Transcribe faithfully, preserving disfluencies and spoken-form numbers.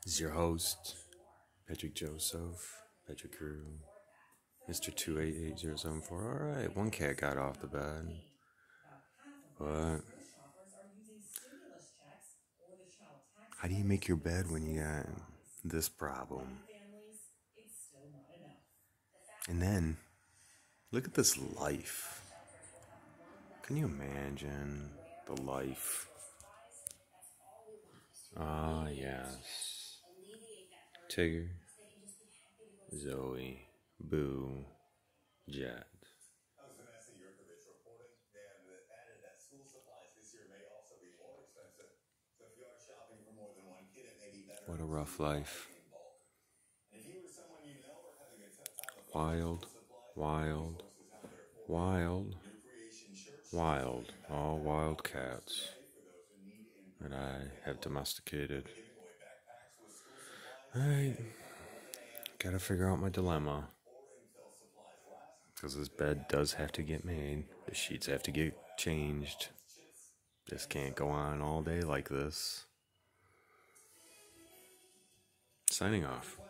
This is your host, Patrick Joseph, Patrick Crew, Mister two eight eight zero seven four. Alright, one cat got off the bed. But how do you make your bed when you got this problem? And then, look at this life. Can you imagine the life? Ah, yes. Tigger, Zoe, Boo, Jet. What a rough life. Wild, wild, wild, wild, all wild cats that I have domesticated. Alright, gotta figure out my dilemma. Because this bed does have to get made, the sheets have to get changed. This can't go on all day like this. Signing off.